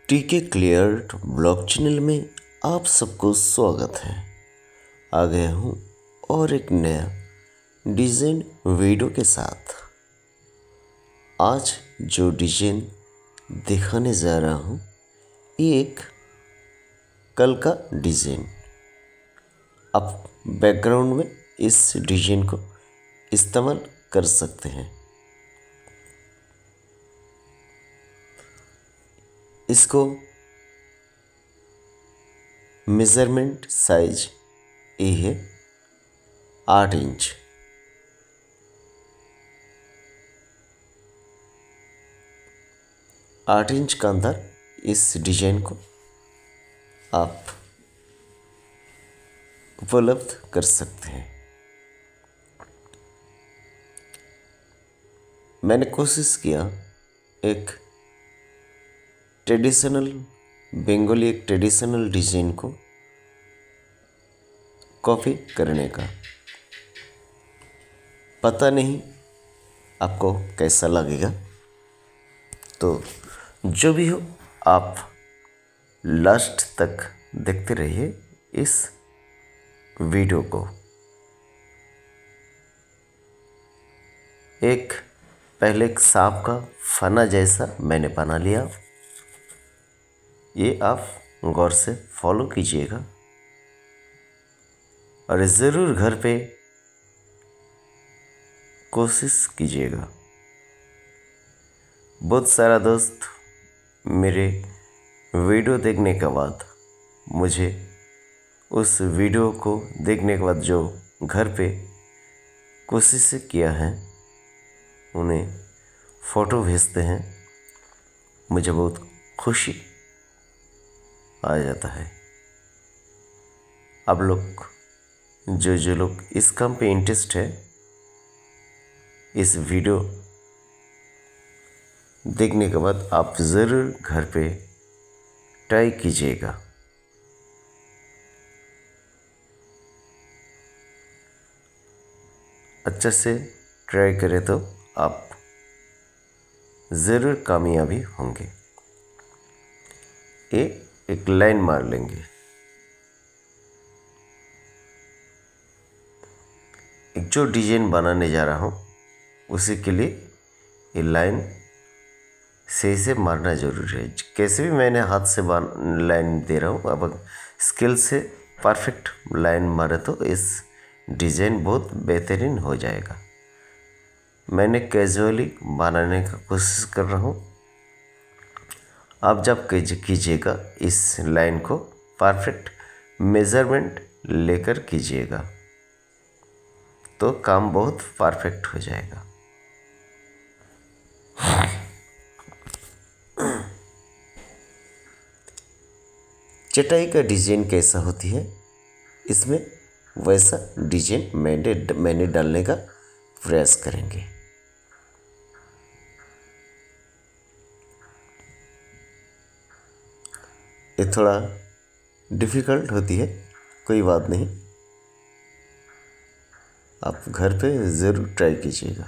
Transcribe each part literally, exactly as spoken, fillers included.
टीके cleared blog channel में आप सबको स्वागत है। आ गया हूँ और एक नया डिज़ाइन वीडियो के साथ। आज जो डिज़ाइन दिखाने जा रहा हूँ ये एक कल का डिज़ाइन। आप बैकग्राउंड में इस डिज़ाइन को इस्तेमाल कर सकते हैं। इसको मेज़रमेंट साइज ये है आठ इंच। आठ इंच के अंदर इस डिज़ाइन को आप उपलब्ध कर सकते हैं। मैंने कोशिश किया एक ट्रेडिशनल बंगाली एक ट्रेडिशनल डिज़ाइन को कॉपी करने का। पता नहीं आपको कैसा लगेगा, तो जो भी हो आप लास्ट तक देखते रहिए इस वीडियो को। एक पहले एक सांप का फना जैसा मैंने बना लिया। ये आप गौर से फॉलो कीजिएगा और ज़रूर घर पे कोशिश कीजिएगा। बहुत सारा दोस्त मेरे वीडियो देखने के बाद मुझे उस वीडियो को देखने के बाद जो घर पे कोशिश किया है उन्हें फ़ोटो भेजते हैं। मुझे बहुत खुशी आ जाता है। आप लोग जो जो लोग इस काम पे इंटरेस्ट है इस वीडियो देखने के बाद आप ज़रूर घर पे ट्राई कीजिएगा। अच्छे से ट्राई करें तो आप ज़रूर कामयाबी होंगे। ये एक लाइन मार लेंगे। एक जो डिज़ाइन बनाने जा रहा हूँ उसी के लिए ये लाइन सही से मारना ज़रूरी है। कैसे भी मैंने हाथ से लाइन दे रहा हूँ, अब स्किल से परफेक्ट लाइन मारे तो इस डिज़ाइन बहुत बेहतरीन हो जाएगा। मैंने कैजुअली बनाने का कोशिश कर रहा हूँ। आप जब कीजिएगा इस लाइन को परफेक्ट मेज़रमेंट लेकर कीजिएगा तो काम बहुत परफेक्ट हो जाएगा। चटाई का डिज़ाइन कैसा होती है इसमें वैसा डिज़ाइन मैंने मैंने डालने का प्रयास करेंगे। ये थोड़ा डिफ़िकल्ट होती है, कोई बात नहीं, आप घर पे ज़रूर ट्राई कीजिएगा।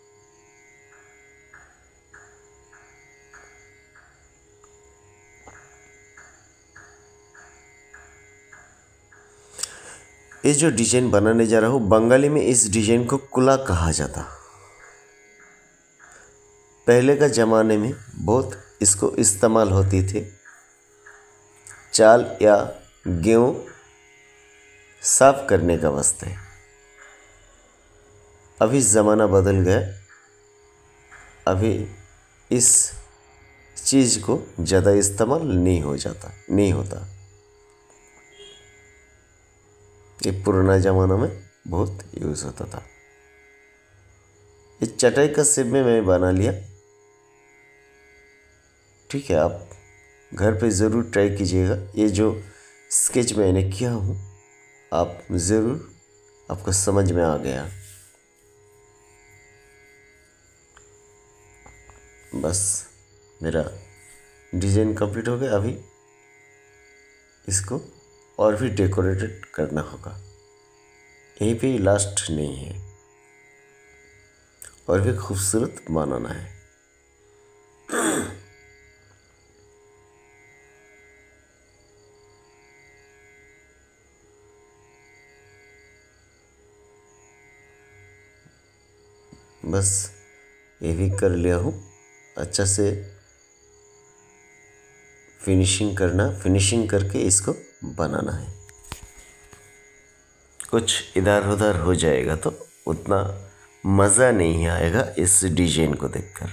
ये जो डिज़ाइन बनाने जा रहा हूँ बंगाली में इस डिज़ाइन को कुला कहा जाता। पहले का ज़माने में बहुत इसको इस्तेमाल होती थी चाल या गेहूँ साफ करने का वास्ते। अभी ज़माना बदल गया। अभी इस चीज़ को ज़्यादा इस्तेमाल नहीं हो जाता नहीं होता। ये पुराना ज़माना में बहुत यूज़ होता था। इस चटाई का शेप में मैं बना लिया। ठीक है, आप घर पे ज़रूर ट्राई कीजिएगा। ये जो स्केच मैंने किया हूँ आप ज़रूर आपको समझ में आ गया। बस मेरा डिज़ाइन कंप्लीट हो गया। अभी इसको और भी डेकोरेटेड करना होगा। यहीं पे लास्ट नहीं है, और भी खूबसूरत बनाना है। बस ये भी कर लिया हूँ। अच्छा से फिनिशिंग करना, फिनिशिंग करके इसको बनाना है। कुछ इधर उधर हो जाएगा तो उतना मज़ा नहीं आएगा इस डिजाइन को देखकर।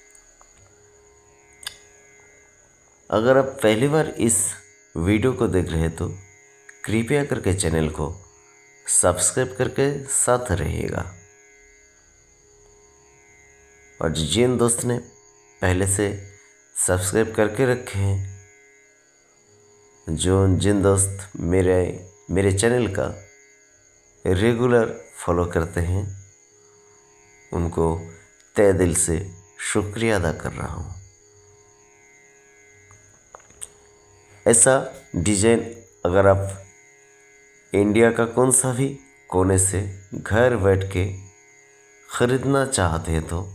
अगर आप पहली बार इस वीडियो को देख रहे हैं तो कृपया करके चैनल को सब्सक्राइब करके साथ रहिएगा। और जिन दोस्त ने पहले से सब्सक्राइब करके रखे हैं, जो जिन दोस्त मेरे मेरे चैनल का रेगुलर फॉलो करते हैं, उनको तहे दिल से शुक्रिया अदा कर रहा हूँ। ऐसा डिजाइन अगर आप इंडिया का कौन सा भी कोने से घर बैठ के ख़रीदना चाहते हैं तो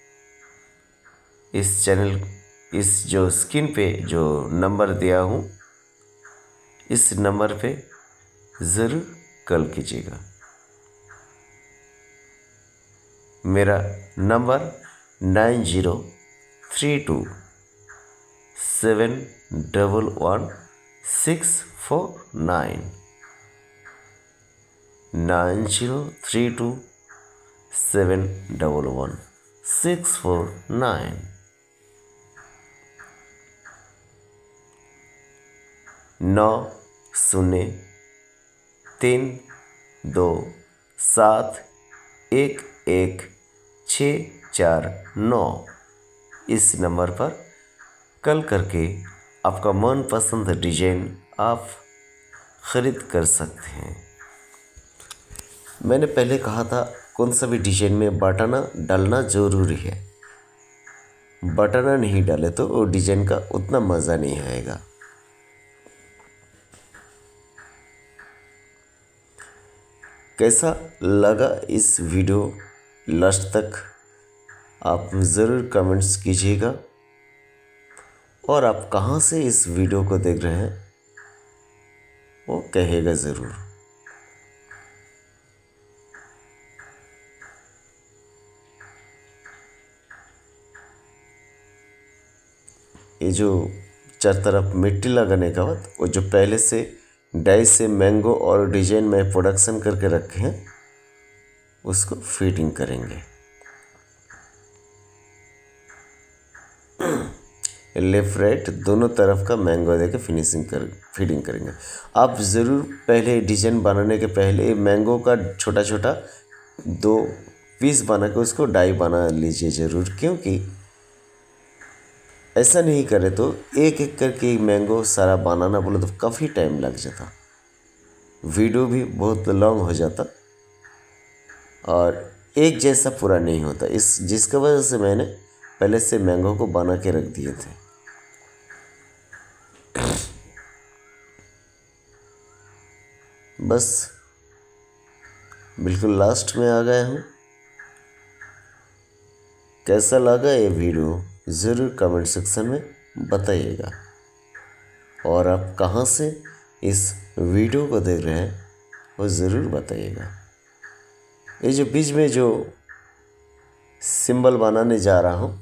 इस चैनल, इस जो स्क्रीन पे जो नंबर दिया हूँ, इस नंबर पे ज़रूर कॉल कीजिएगा। मेरा number nine zero three two seven double one six four nine nine zero three two seven double one six four nine. नौ शून्य तीन दो सात एक एक छः चार नौ, इस नंबर पर कॉल करके आपका मनपसंद डिजाइन आप ख़रीद कर सकते हैं। मैंने पहले कहा था कौन सा भी डिजाइन में बटना डालना ज़रूरी है। बटना नहीं डाले तो वो डिजाइन का उतना मज़ा नहीं आएगा। कैसा लगा इस वीडियो लास्ट तक आप ज़रूर कमेंट्स कीजिएगा। और आप कहाँ से इस वीडियो को देख रहे हैं वो कहेगा ज़रूर। ये जो चार तरफ मिट्टी लगाने का बाद वो जो पहले से डाई से मैंगो और डिजाइन में प्रोडक्शन करके रखे हैं उसको फिटिंग करेंगे। लेफ्ट राइट दोनों तरफ का मैंगो देके फिनिशिंग कर फिटिंग करेंगे। आप ज़रूर पहले डिजाइन बनाने के पहले मैंगो का छोटा छोटा दो पीस बना के उसको डाई बना लीजिए ज़रूर, क्योंकि ऐसा नहीं करे तो एक एक करके मैंगो सारा बनाना बोले तो काफ़ी टाइम लग जाता, वीडियो भी बहुत लॉन्ग हो जाता और एक जैसा पूरा नहीं होता। इस जिसकी वजह से मैंने पहले से मैंगो को बना के रख दिए थे। बस बिल्कुल लास्ट में आ गया हूँ। कैसा लगा ये वीडियो ज़रूर कमेंट सेक्शन में बताइएगा। और आप कहाँ से इस वीडियो को देख रहे हैं वो ज़रूर बताइएगा। ये जो बीच में जो सिंबल बनाने जा रहा हूँ,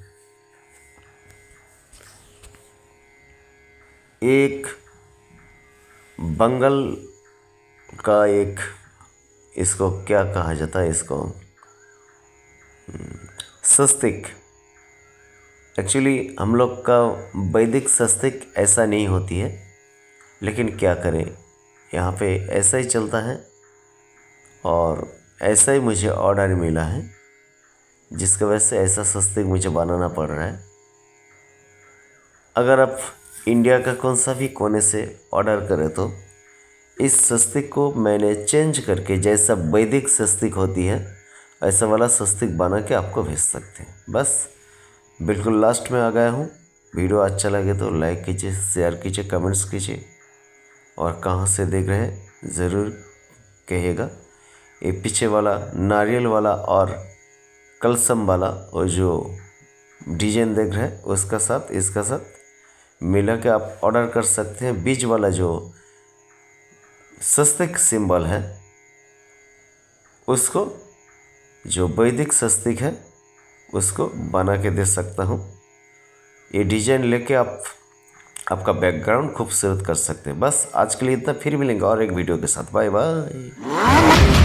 एक बंगाल का एक, इसको क्या कहा जाता है, इसको स्वस्तिक। एक्चुअली हम लोग का वैदिक स्वस्तिक ऐसा नहीं होती है, लेकिन क्या करें यहाँ पे ऐसा ही चलता है और ऐसा ही मुझे ऑर्डर मिला है, जिसकी वजह से ऐसा स्वस्तिक मुझे बनाना पड़ रहा है। अगर आप इंडिया का कौन सा भी कोने से ऑर्डर करें तो इस स्वस्तिक को मैंने चेंज करके, जैसा वैदिक स्वस्तिक होती है ऐसा वाला स्वस्तिक बना के आपको भेज सकते हैं। बस बिल्कुल लास्ट में आ गया हूँ। वीडियो अच्छा लगे तो लाइक कीजिए, शेयर कीजिए, कमेंट्स कीजिए और कहाँ से देख रहे हैं ज़रूर कहिएगा। ये पीछे वाला नारियल वाला और कलसम वाला और जो डिजाइन देख रहे हैं उसका साथ इसका साथ मिला के आप ऑर्डर कर सकते हैं। बीच वाला जो स्वस्तिक सिंबल है उसको जो वैदिक स्वस्तिक है उसको बना के दे सकता हूँ। ये डिजाइन लेके आप आपका बैकग्राउंड खूबसूरत कर सकते हैं। बस आज के लिए इतना, फिर मिलेंगे और एक वीडियो के साथ। Bye bye.